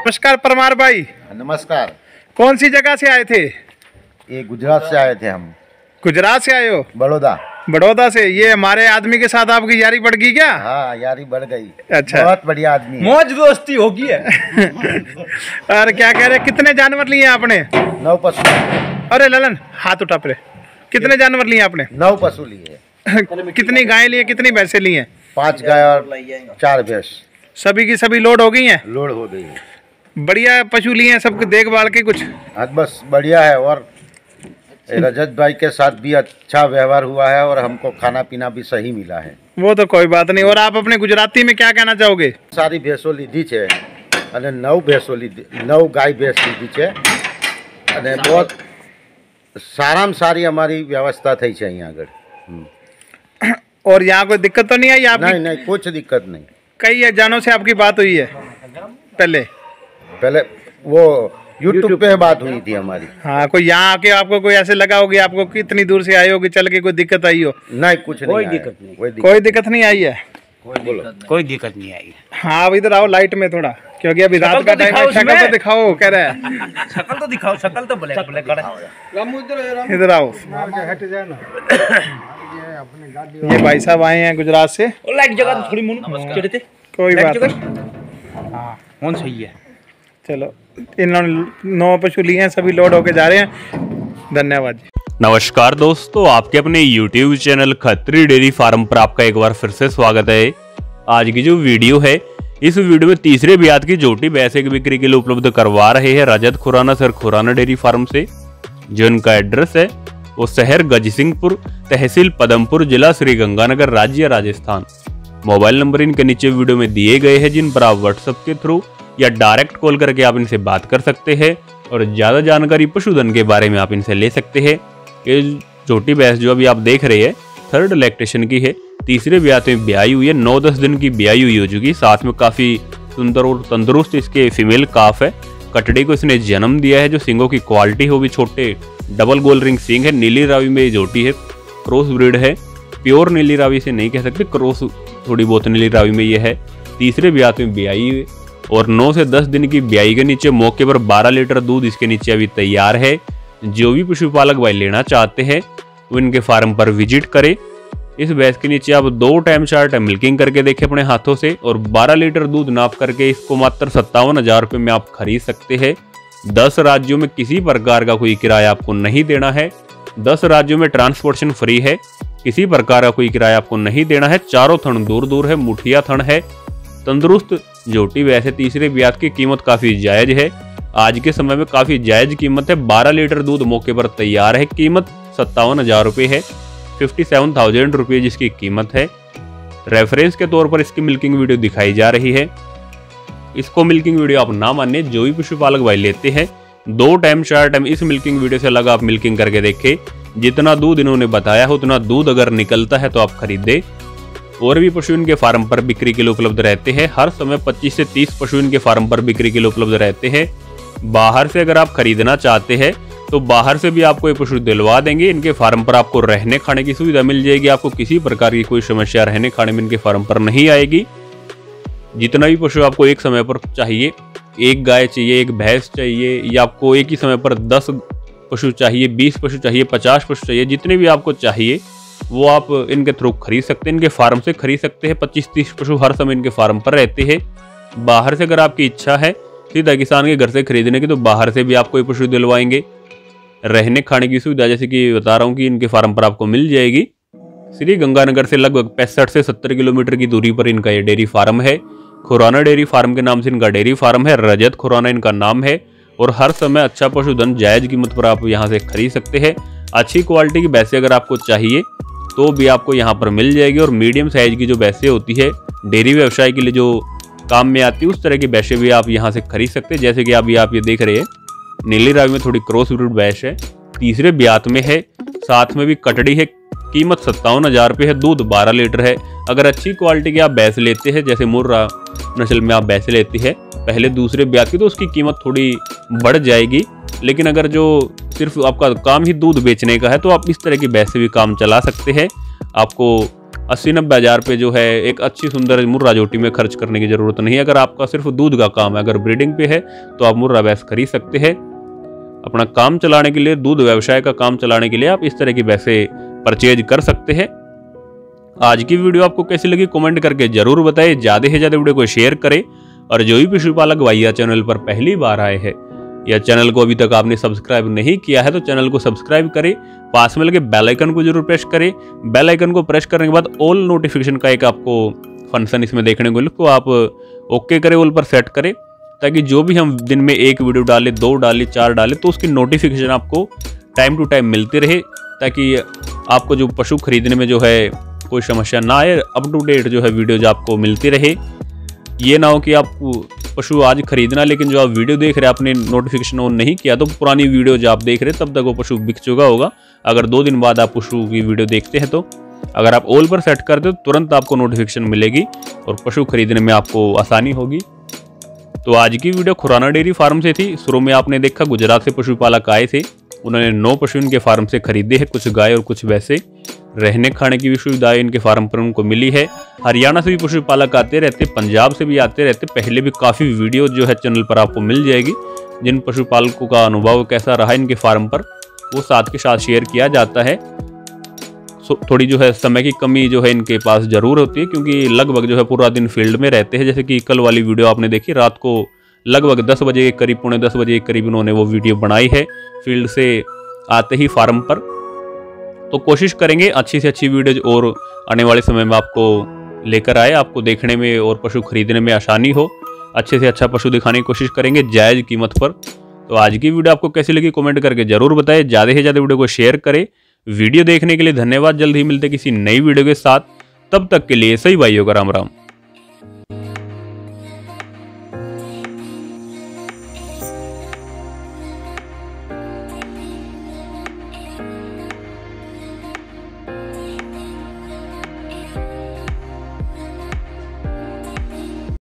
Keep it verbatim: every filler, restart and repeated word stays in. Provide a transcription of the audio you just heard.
नमस्कार परमार भाई। नमस्कार। कौन सी जगह से आए थे? ये गुजरात से आए थे हम। गुजरात से आए हो? बड़ौदा। बड़ौदा से। ये हमारे आदमी के साथ आपकी यारी बढ़ गई क्या? हाँ, यारी बढ़ गई। अच्छा, बहुत बढ़िया आदमी है। मौज दोस्ती होगी है। और क्या कह रहे, कितने जानवर लिए आपने? नौ पशु। अरे ललन हाथ उठा पे। कितने जानवर लिए आपने? नौ पशु लिए। कितनी गाय लिए, कितनी भैंसे लिए? पांच गाय और चार भैंस। सभी की सभी लोड हो गई हैं? लोड हो गई है। बढ़िया पशु लिए हैं, सबको देखभाल के कुछ? हाँ बस बढ़िया है। और रजत भाई के साथ भी अच्छा व्यवहार हुआ है और हमको खाना पीना भी सही मिला है। वो तो कोई बात नहीं। और आप अपने गुजराती में क्या कहना चाहोगे? सारी भैंसो लीधी है અને नौ भैंसो लीधी, नौ गाय भैंस लीधी है અને बहुत साराम सारी हमारी व्यवस्था थी है यहाँ आगे। और यहाँ कोई दिक्कत तो नहीं आई आपकी? नहीं नहीं, कुछ दिक्कत नहीं। कई जानों से आपकी बात हुई है पहले? पहले वो यूट्यूब पे बात हुई थी हमारी। हाँ, कोई यहाँ आके आपको कोई ऐसे लगा होगी आपको कितनी दूर से आए हो कि चल के कोई दिक्कत आई हो? नहीं, कुछ नहीं, कोई दिक्कत नहीं। कोई दिक्कत, कोई दिक्कत नहीं आई है? कोई दिक्कत नहीं आई। हाँ, अब इधर आओ लाइट में थोड़ा, क्योंकि अभी रात का टाइम है। शक्ल तो दिखाओ, कह रहे हैं। शक्ल तो दिखाओ, शक्ल तो ब्लैक ब्लैक कर। इधर आओ। ये भाई साहब आए हैं गुजरात से। लाइट जगह तो थोड़ी मुन चढ़ते। कोई बात नहीं। हाँ, कौन सही है। चलो, इन्होंने नौ पशु लिए हैं, सभी लोड होके जा रहे हैं। धन्यवाद जी। नमस्कार दोस्तों, आपके अपने YouTube channel Khatri dairy farm पर आपका एक बार फिर से स्वागत है। आज की जो वीडियो है, इस वीडियो में तीसरे ब्यात की जोटी भैंसे की बिक्री के लिए उपलब्ध करवा रहे हैं Rajat Khurana sir Khurana dairy farm से। जो इनका एड्रेस है वो शहर गजसिंहपुर, तहसील पदमपुर, जिला श्रीगंगानगर, राज्य राजस्थान। मोबाइल नंबर इनके नीचे वीडियो में दिए गए हैं, जिन पर आप व्हाट्सएप के थ्रू या डायरेक्ट कॉल करके आप इनसे बात कर सकते हैं और ज्यादा जानकारी पशुधन के बारे में आप इनसे ले सकते हैं। ये छोटी भैंस जो अभी आप देख रहे हैं थर्ड लैक्टेशन की है, तीसरे ब्यात में ब्याई हुई है, नौ दस दिन की ब्याई हुई हो चुकी। साथ में काफी सुंदर और तंदुरुस्त इसके फीमेल काफ है। कटड़ी को इसने जन्म दिया है। जो सींगों की क्वालिटी हो भी छोटे डबल गोल रिंग सींग है। नीली रावी में जोटी है, क्रॉस ब्रीड है। प्योर नीली रावी से नहीं कह सकते, क्रॉस थोड़ी बहुत नीली रावी में ये है। तीसरे ब्यात में ब्याई हुई और नौ से दस दिन की ब्याई के नीचे मौके पर बारह लीटर दूध इसके नीचे अभी तैयार है। जो भी पशुपालक भाई लेना चाहते हैं वो इनके फार्म पर विजिट करें। इस भैंस के नीचे आप दो टाइम चार टाइम मिल्किंग करके देखें अपने हाथों से और बारह लीटर दूध नाप करके इसको मात्र सत्तावन हजार रुपये में आप खरीद सकते हैं। दस राज्यों में किसी प्रकार का कोई किराया आपको नहीं देना है। दस राज्यों में ट्रांसपोर्टेशन फ्री है, किसी प्रकार का कोई किराया आपको नहीं देना है। चारों थन दूर दूर है, मुठिया थन है, तंदुरुस्त जोटी वैसे। तीसरे ब्यात की कीमत काफी जायज है, आज के समय में काफी जायज कीमत है। बारह लीटर दूध मौके पर तैयार है, कीमत सत्तावन हजार रुपये है, फिफ्टी सेवन थाउजेंड रुपये जिसकी कीमत है। रेफरेंस के तौर पर इसकी मिल्किंग वीडियो दिखाई जा रही है। इसको मिल्किंग वीडियो आप ना माने, जो भी पशुपालक भाई लेते हैं दो टाइम चार टाइम इस मिल्किंग वीडियो से लगा आप मिल्किंग करके देखें। जितना दूध इन्होंने बताया है उतना दूध अगर निकलता है तो आप खरीदे। और भी पशु इनके फार्म पर बिक्री के लिए उपलब्ध रहते हैं। हर समय पच्चीस से तीस पशु इनके फार्म पर बिक्री के लिए उपलब्ध रहते हैं। बाहर से अगर आप खरीदना चाहते हैं तो बाहर से भी आपको ये पशु दिलवा देंगे। इनके फार्म पर आपको रहने खाने की सुविधा मिल जाएगी। आपको किसी प्रकार की कोई समस्या रहने खाने में इनके फार्म पर नहीं आएगी। जितना भी पशु आपको एक समय पर चाहिए, एक गाय चाहिए, एक भैंस चाहिए, या आपको एक ही समय पर दस पशु चाहिए, बीस पशु चाहिए, पचास पशु चाहिए, जितने भी आपको चाहिए वो आप इनके थ्रू खरीद सकते हैं, इनके फार्म से खरीद सकते हैं। पच्चीस तीस पशु हर समय इनके फार्म पर रहते हैं। बाहर से अगर आपकी इच्छा है सीधा किसान के घर से खरीदने की तो बाहर से भी आपको ये पशु दिलवाएंगे। रहने खाने की सुविधा जैसे कि बता रहा हूँ कि इनके फार्म पर आपको मिल जाएगी। श्री गंगानगर से लगभग पैंसठ से सत्तर किलोमीटर की दूरी पर इनका ये डेयरी फार्म है। खुराना डेयरी फार्म के नाम से इनका डेयरी फार्म है। रजत खुराना इनका नाम है और हर समय अच्छा पशुधन जायज कीमत पर आप यहाँ से खरीद सकते हैं। अच्छी क्वालिटी की भैंसें अगर आपको चाहिए तो भी आपको यहाँ पर मिल जाएगी। और मीडियम साइज की जो भैंसें होती है डेयरी व्यवसाय के लिए जो काम में आती है उस तरह की भैंसें भी आप यहाँ से खरीद सकते हैं। जैसे कि अभी आप ये देख रहे हैं नीली रावी में थोड़ी क्रॉस ब्रीड भैंस है, तीसरे ब्यात में है, साथ में भी कटड़ी है। कीमत सत्तावन हजार रुपये है, दूध बारह लीटर है। अगर अच्छी क्वालिटी की आप भैंस लेते हैं, जैसे मुर्रा नस्ल में आप भैंसे लेते हैं पहले दूसरे ब्यात की, तो उसकी कीमत थोड़ी बढ़ जाएगी। लेकिन अगर जो सिर्फ आपका काम ही दूध बेचने का है तो आप इस तरह की भैंस से भी काम चला सकते हैं। आपको अस्सी नब्बे हज़ार पे जो है एक अच्छी सुंदर मुर्रा जोटी में खर्च करने की ज़रूरत नहीं है। अगर आपका सिर्फ दूध का काम है, अगर ब्रीडिंग पे है, तो आप मुर्रा भैंस खरीद सकते हैं। अपना काम चलाने के लिए, दूध व्यवसाय का काम चलाने के लिए आप इस तरह की भैंसे परचेज कर सकते हैं। आज की वीडियो आपको कैसी लगी कमेंट करके जरूर बताएं। ज़्यादा से ज़्यादा वीडियो को शेयर करें और जो भी पशुपालक भैया चैनल पर पहली बार आए हैं या चैनल को अभी तक आपने सब्सक्राइब नहीं किया है तो चैनल को सब्सक्राइब करें। पास में लगे बेल आइकन को जरूर प्रेस करें। बेल आइकन को प्रेस करने के बाद ऑल नोटिफिकेशन का एक आपको फंक्शन इसमें देखने को मिले, तो आप ओके करें, ऑल पर सेट करें, ताकि जो भी हम दिन में एक वीडियो डालें, दो डालें, चार डालें, तो उसकी नोटिफिकेशन आपको टाइम टू टाइम मिलती रहे, ताकि आपको जो पशु खरीदने में जो है कोई समस्या ना आए। अप टू डेट जो है वीडियोज आपको मिलती रहे। ये ना हो कि आप पशु आज खरीदना, लेकिन जो आप वीडियो देख रहे हैं आपने नोटिफिकेशन ऑन नहीं किया, तो पुरानी वीडियो जो आप देख रहे हैं तब तक वो पशु बिक चुका होगा। अगर दो दिन बाद आप पशु की वीडियो देखते हैं, तो अगर आप ऑल पर सेट करते हो तो तुरंत आपको नोटिफिकेशन मिलेगी और पशु खरीदने में आपको आसानी होगी। तो आज की वीडियो खुराना डेयरी फार्म से थी। शुरू में आपने देखा गुजरात से पशुपालक आए थे, उन्होंने नौ पशु इनके फार्म से खरीदे हैं, कुछ गाय और कुछ भैंसे। रहने खाने की भी सुविधाएं इनके फार्म पर उनको मिली है। हरियाणा से भी पशुपालक आते रहते, पंजाब से भी आते रहते। पहले भी काफ़ी वीडियो जो है चैनल पर आपको मिल जाएगी, जिन पशुपालकों का अनुभव कैसा रहा इनके फार्म पर, वो साथ के साथ शेयर किया जाता है। थोड़ी जो है समय की कमी जो है इनके पास ज़रूर होती है, क्योंकि लगभग जो है पूरा दिन फील्ड में रहते हैं। जैसे कि कल वाली वीडियो आपने देखी, रात को लगभग दस बजे के करीब, पौने दस बजे के करीब इन्होंने वो वीडियो बनाई है फील्ड से आते ही फार्म पर। तो कोशिश करेंगे अच्छी से अच्छी वीडियोज और आने वाले समय में आपको लेकर आए, आपको देखने में और पशु खरीदने में आसानी हो। अच्छे से अच्छा पशु दिखाने की कोशिश करेंगे जायज़ कीमत पर। तो आज की वीडियो आपको कैसी लगी कमेंट करके जरूर बताएं। ज़्यादा से ज़्यादा वीडियो को शेयर करें। वीडियो देखने के लिए धन्यवाद। जल्द ही मिलते किसी नई वीडियो के साथ, तब तक के लिए सही भाइयों का राम राम।